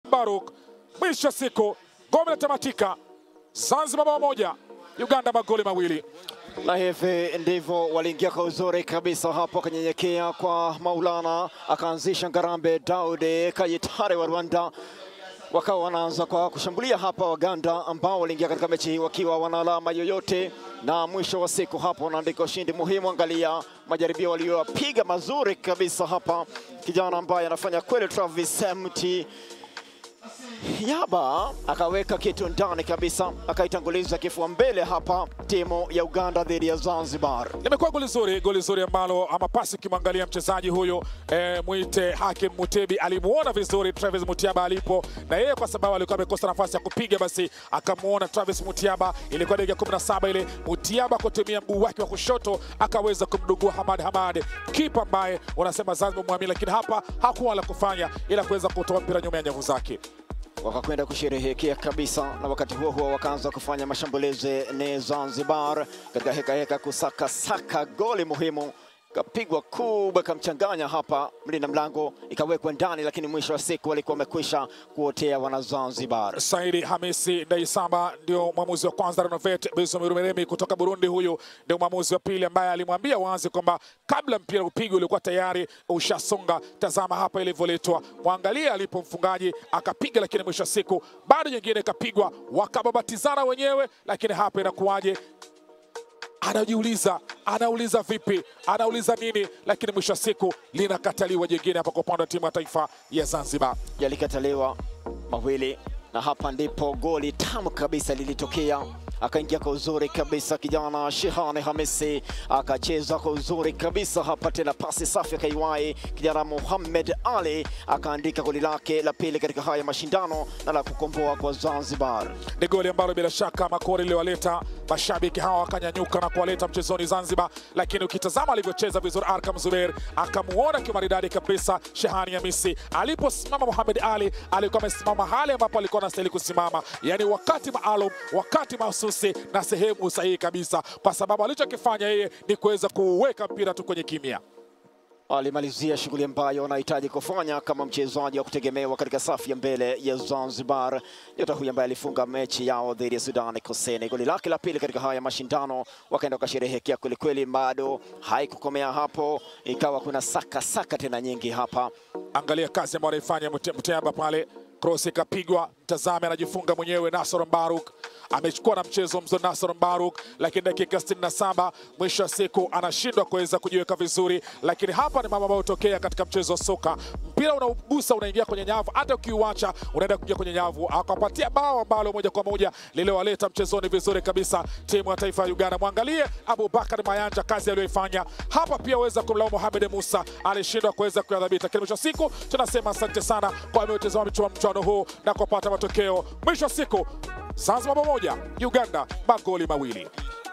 Baruk. Mwisho siku ngome inatamatika Zanzibar 1, Uganda magoli 2. Na hivi ndivyo waliingia kwa uzuri kabisa hapo, kanyenyekea kwa Maulana, akaanzisha Ngarambe Daudi Kayitare wa Rwanda. Wakawa wanaanza kwa kushambulia hapa Uganda, ambao waliingia katika mechi hii wakiwa wana alama yoyote, na mwisho wa siku hapo wanaandika ushindi muhimu. Angalia majaribio waliopiga mazuri kabisa hapa, kijana ambaye anafanya kweli, Travis Mti Yaba akaweka kitu ndani kabisa, akaitanguliza kifua mbele hapa timu ya Uganda dhidi ya Zanzibar. Imekuwa goli zuri ambalo ama pasi kimwangalia mchezaji huyo muite Hakim Mutebi alimuona vizuri Travis Mutiaba alipo, na yeye kwa sababu alikuwa amekosa nafasi ya kupiga, basi akamuona Travis Mutiaba. Ilikuwa dakika 17 ile, Mutiaba kutumia mguu wake wa kushoto akaweza kumdugua Hamad, kipa ambaye unasema Zanzibar muamini, lakini hapa hakuwa la kufanya ila kuweza kutoa mpira nyuma ya nyavu zake. Wakakwenda kusherehekea kabisa, na wakati huo huo wakaanza kufanya mashambulizi ni Zanzibar katika heka kusaka goli muhimu. Kapigwa kubwa kamchanganya hapa mlinda mlango, ikawekwa ndani, lakini mwisho wa siku walikuwa wamekwisha kuotea wana Zanzibar. Saidi Hamisi Ndaisamba ndio mwamuzi wa kwanza. Renovate Bizomirumeremi kutoka Burundi, huyu ndio mwamuzi wa pili ambaye alimwambia wazi kwamba kabla mpira upigwe ulikuwa tayari ushasonga. Tazama hapa ilivyoletwa, mwangalia alipo mfungaji akapiga, lakini mwisho wa siku bado nyingine ikapigwa, wakababatizana wenyewe. Lakini hapa inakuwaje? Anauliza vipi, anauliza nini, lakini mwisho wa siku linakataliwa jingine hapa kwa upande wa timu ya taifa ya Zanzibar. Yalikataliwa mawili, na hapa ndipo goli tamu kabisa lilitokea. Akaingia kwa uzuri kabisa kijana Shehani Hamisi, akacheza kwa uzuri kabisa hapa, tena pasi safi akaiwahi kijana Muhammad Ali, akaandika goli lake la pili katika haya mashindano na la kukomboa kwa Zanzibar. Ni goli ambalo bila shaka makori liliwaleta mashabiki hawa wakanyanyuka na kuwaleta mchezoni Zanzibar, lakini ukitazama alivyocheza vizuri Arkam Zubair, akamuona kimaridadi kabisa Shehani Hamisi. Aliposimama Muhammad Ali alikuwa amesimama hali ambapo alikuwa anastahili kusimama, yani wakati maalum, wakati mahsusi na sehemu sahihi kabisa, kwa sababu alichokifanya yeye ni kuweza kuweka mpira tu kwenye kimya. Alimalizia shughuli ambayo anahitaji kufanya kama mchezaji wa kutegemewa katika safu ya mbele ya Zanzibar. Nyota huyu ambaye alifunga mechi yao dhidi ya Sudan Kusini, goli lake la pili katika haya mashindano, wakaenda kusherehekea kweli kweli. Bado haikukomea hapo, ikawa kuna saka tena nyingi hapa. Angalia kazi ambayo anaifanya Mutiaba pale, cross ikapigwa, tazame anajifunga mwenyewe Nasor Baruk. Amechukua na mchezo mzuri Nasor Baruk, lakini dakika 67 mwisho wa siku anashindwa kuweza kujiweka vizuri. Lakini hapa ni mambo ambayo hutokea katika mchezo wa soka, mpira unaugusa unaingia kwenye nyavu, hata ukiuacha unaenda kuingia kwenye nyavu. Akapatia bao ambalo moja kwa moja lililowaleta mchezoni vizuri kabisa timu ya taifa ya Uganda. Mwangalie Abubakar Mayanja, kazi aliyoifanya hapa. Pia weza kumlaumu Mohamed Musa, alishindwa kuweza kuyadhibiti. Lakini mwisho wa siku tunasema asante sana kwa waliotazama mchuano huu na kupata matokeo. Mwisho wa siku Zanzibar 1, Uganda magoli 2.